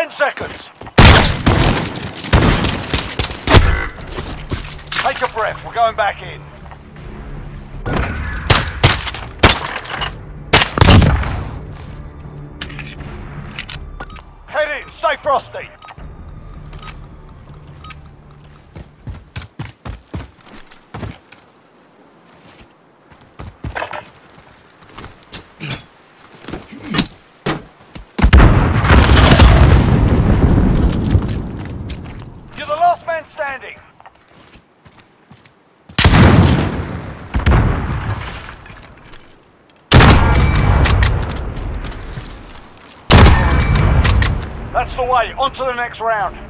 10 seconds. Take a breath, we're going back in. Head in, stay frosty. You're the last man standing. That's the way, on to the next round.